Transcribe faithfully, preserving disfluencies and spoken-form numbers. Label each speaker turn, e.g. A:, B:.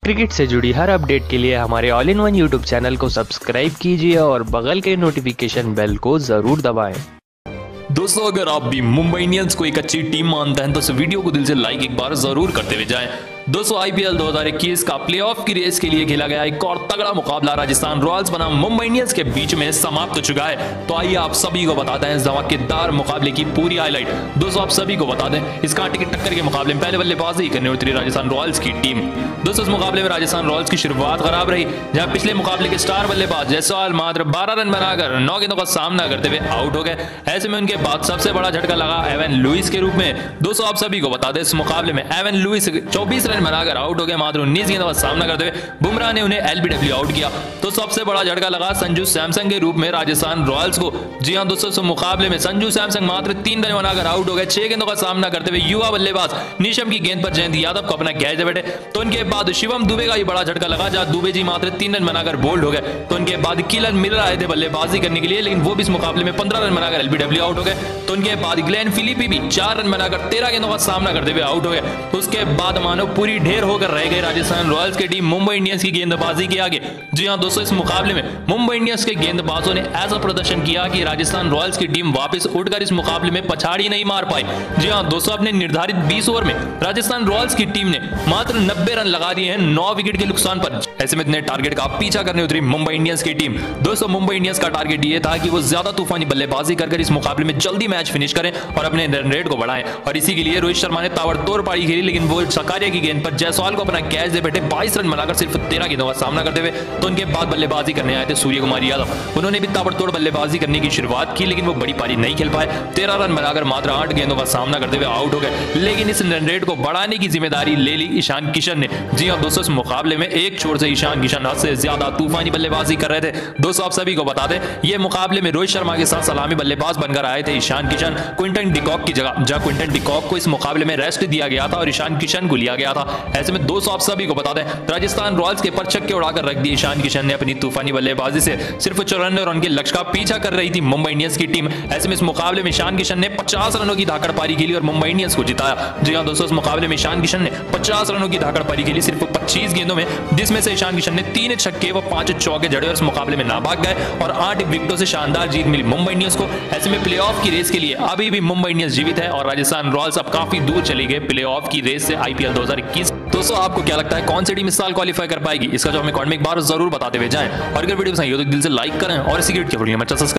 A: Cricket से जुड़ी हर update के लिए हमारे all in one YouTube channel को सब्सक्राइब कीजिए और बगल के नोटिफिकेशन बेल को जरूर दबाएं।
B: दोस्तों, अगर आप भी मुंबई इंडियंस को एक अच्छी टीम मानते हैं तो इस वीडियो को दिल से लाइक एक बार जरूर करते हुए जाएं। दोस्तों, आईपीएल दो हज़ार इक्कीस का प्लेऑफ की रेस के लिए खेला गया एक और तगड़ा मुकाबला राजस्थान रॉयल्स बनाम मुंबई इंडियंस के बीच में समाप्त हो चुका है। तो आइए आप सभी को बताते हैं इस धमाकेदार मुकाबले की पूरी हाईलाइट। दोस्तों, आप सभी को बता दें इस कांटे की टक्कर के मुकाबले में पहले बल्लेबाजी करने उतरी राजस्थान रॉयल्स की टीम। दोस्तों, इस मुकाबले में राजस्थान रॉयल्स की शुरुआत खराब रही, जहां पिछले मुकाबले के स्टार बल्लेबाज जायसवाल मात्र बारह रन बनाकर नौ गेंदों का सामना करते हुए आउट हो गए। ऐसे में उनके बाद सबसे बड़ा झटका लगा एवन लुइस के रूप में। दोस्तों, आप सभी को बता दें इस मुकाबले में एवन लुइस चौबीस रन बनाकर आउट हो गए, मात्र उन्नीस गेंदों का सामना करते हुए बुमराह ने उन्हें एलबीडब्ल्यू आउट किया। तो सबसे बड़ा झटका लगा संजू सैमसन के रूप में राजस्थान रॉयल्स को। जी हां दोस्तों, इस मुकाबले में संजू सैमसन मात्र तीन रन बनाकर आउट हो गए, छह गेंदों का सामना करते हुए युवा बल्लेबाज नीशम की गेंद पर जयंत यादव को अपना कैच दे बैठे। तो उनके बाद शिवम दुबे का ही बड़ा झटका लगा, जहां दुबे जी मात्र तीन रन बनाकर बोल्ड हो गए। तो उनके बाद किलन मिलर आए थे बल्लेबाजी करने के लिए, लेकिन वो भी इस मुकाबले में पंद्रह रन बनाकर एलबीडब्ल्यू आउट हो गए। तो उनके बाद ग्लेन फिलिपी भी चार रन बनाकर तेरह गेंदों का सामना करते हुए आउट हो गए। उसके बाद मानो पूरी ढेर होकर रह गए राजस्थान रॉयल्स की टीम मुंबई इंडियंस की गेंदबाजी के आगे। जी हां दोस्तों, इस मुकाबले में मुंबई इंडियंस के गेंदबाजों ने ऐसा प्रदर्शन किया कि राजस्थान रॉयल्स की टीम वापस उठकर इस मुकाबले में पछाड़ी नहीं मार पाई। जी हां दोस्तों, अपने निर्धारित बीस ओवर में राजस्थान रॉयल्स की टीम ने मात्र नब्बे रन लगा दिए हैं नौ विकेट के नुकसान पर। ऐसे में इतने टारगेट का पीछा करने उतरी मुंबई इंडियंस की टीम। दोस्तों, मुंबई इंडियंस का टारगेट यह था कि वो ज्यादा तूफानी बल्लेबाजी कर इस मुकाबले में जल्दी मैच फिनिश करें और अपने रन रेट को बढ़ाएं। और इसी के लिए रोहित शर्मा ने ताबड़तोड़ पारी खेली, लेकिन वो सकारिया की गेंद पर जायसवाल को अपना कैच दे बैठे बाईस रन बनाकर सिर्फ तेरह गेंदों का सामना करते हुए। तो उनके बाद बल्लेबाजी करने आए थे सूर्य कुमार यादव। उन्होंने भी ताबड़तोड़ बल्लेबाजी करने की शुरुआत की, लेकिन वो बड़ी पारी नहीं खेल पाए। तेरह रन बनाकर मात्र आठ गेंदों का सामना करते हुए आउट हो गए। लेकिन इस रन रेट को बढ़ाने की जिम्मेदारी ले ली ईशान किशन ने। जी हां दोस्तों, इस मुकाबले में एक छोर से ईशान किशन हद से ज्यादा तूफानी बल्लेबाजी कर रहे थे। दोस्तों, आप सभी को बता दें ये मुकाबले में रोहित शर्मा के साथ सलामी बल्लेबाज बनकर आए थे ईशान किशन क्विंटन डिकॉक की जगह, जहां क्विंटन डिकॉक को इस मुकाबले में रेस्ट दिया गया था और ईशान किशन को लिया गया था। ऐसे में दोस्तों, आप सभी को बता दें राजस्थान रॉयल्स के पर छक्के उड़ाकर रख दिए ईशान किशन ने अपनी तूफानी बल्लेबाजी से। सिर्फ चौरानवे रन के लक्ष्य का पीछा कर रही थी मुंबई इंडियंस की टीम। ऐसे में इस मुकाबले में ईशान किशन ने पचास रनों की धाकड़ पारी खेली और मुंबई इंडियंस को जिताया। जी हां दोस्तों, इस मुकाबले में ईशान किशन ने पचास रनों की धाकड़ पारी खेली सिर्फ पच्चीस गेंदों में, जिसमें से ईशान किशन ने तीन छक्के व पांच चौके जड़े और इस मुकाबले में ना भाग गए और आठ विकेटों से शानदार जीत मिली मुंबई इंडियंस को। ऐसे में प्लेऑफ की रेस के लिए अभी भी मुंबई इंडियंस जीवित है और राजस्थान रॉयल्स अब काफी दूर चली गई प्लेऑफ की रेस से आईपीएल दो हज़ार इक्कीस। दोस्तों, आपको क्या लगता है कौन सी टीम इस साल क्वालिफाई कर पाएगी? इसका जो हमें कमेंट में एक बार जरूर बताते हुए जाएं और अगर वीडियो पसंद आई हो तो दिल से लाइक करें और इसी क्रिकेट की